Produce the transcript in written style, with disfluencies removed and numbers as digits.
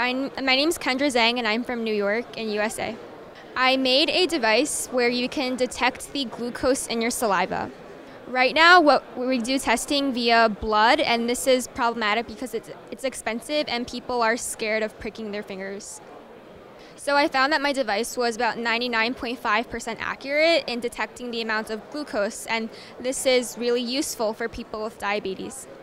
My name's Kendra Zhang, and I'm from New York in USA. I made a device where you can detect the glucose in your saliva. Right now, we do testing via blood, and this is problematic because it's expensive and people are scared of pricking their fingers. So I found that my device was about 99.5% accurate in detecting the amount of glucose, and this is really useful for people with diabetes.